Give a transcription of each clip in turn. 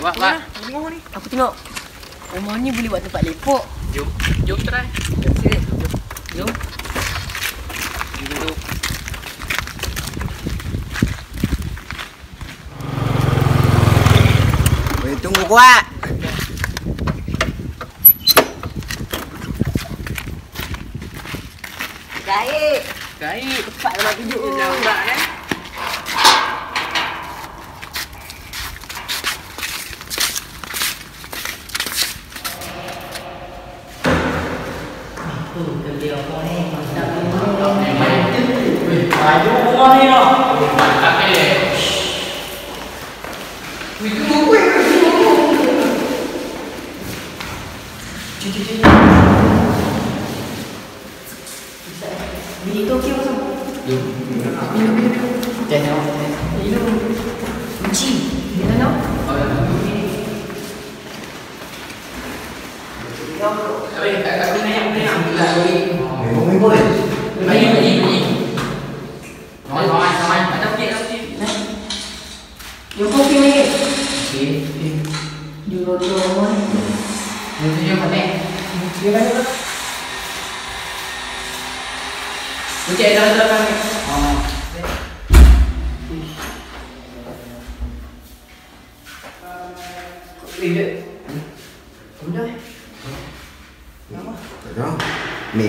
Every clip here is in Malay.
Buat. Tengok ni. Aku tengok rumah ni boleh buat tempat lepok. Jom try. Jom. Duduk. Boleh tunggu kuat. Gaib. Cepat nak duduk. Lambat kan? Kerja apa ni? Mantap ni. Baju rumah ni lah. Mantap ni. Bini tu okey pasal? Minum. Minum. Kunci. Minum tau? Aku naik. Bagi. Sama. Ada okey. Yung kopi lagi. Okey. Dua-dua. Dia pakai. Dia mana? Okey, dah kan. Ni.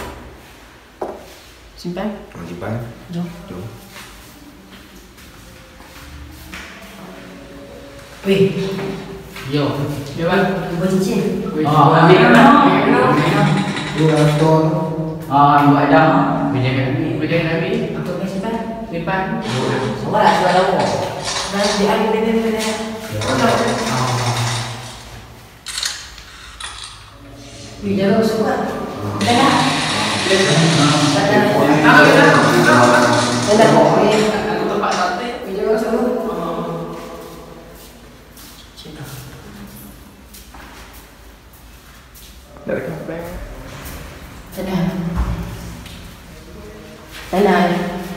Simpan. Simpan. Jom. Weh. Yo. Dia bang. Buat cincin. Ambil kan? Dua ton. Buat dah. Bila Nabi. Aku akan simpan. Awak nak suara apa? Dan dia ada benda-benda. Weh, jangan suka. Dah. Aku tempat sate. Jangan suka. Dari kafe. Tenang.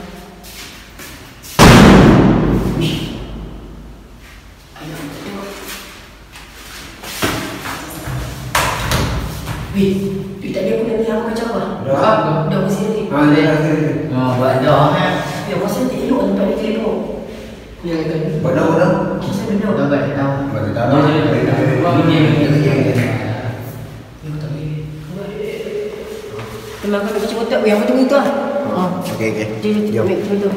Weh, duit tadi aku dah beli apa macam apa? Dah masih nanti. Buat dah kan. Ya, masih nanti elok tempat dia telefon. Ya, kan? Benar. Masih benar. Dah buat tahu. Betul tak? Memang kau baca kotak yang macam itu lah. Okey. Jom. Betul.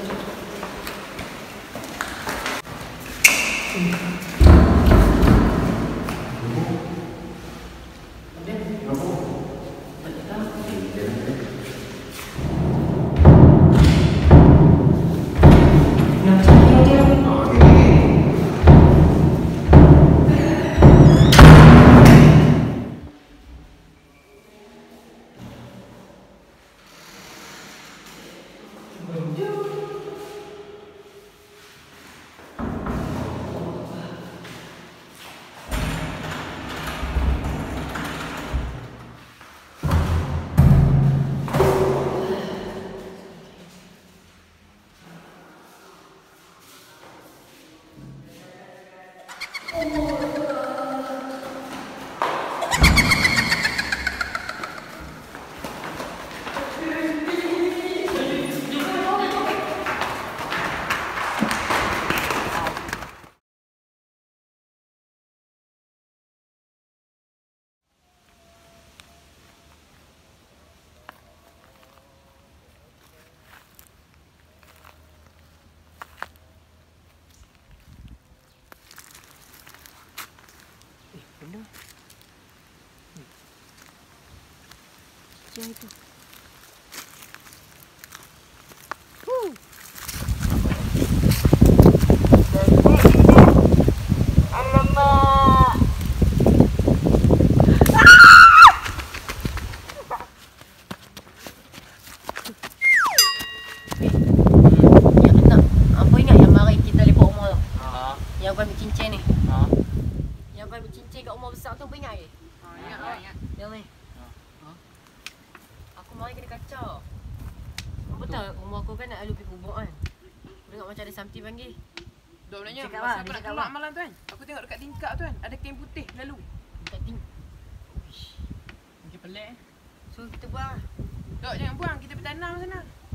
Macam itu. Alamak. Apa ingat yang mari kita lepak rumah tu? Yang kau ambil cincin ni. Yang kau ambil cincin kat rumah besar tu, apa ingat ke? Ingat. Yang ni. Aku mari kena kacau. Betul, rumah aku kan nak lalu pergi kubur kan. Aku dengar macam ada something panggil. Dok sebenarnya, Cakap masa lah, aku dia nak cakap keluar lah. malam tu kan, aku tengok dekat tingkap tu kan, ada kain putih lalu. Dekat ting. Mungkin pelik eh. So kita buang lah. Dok, jangan buang, kita bertanam sana.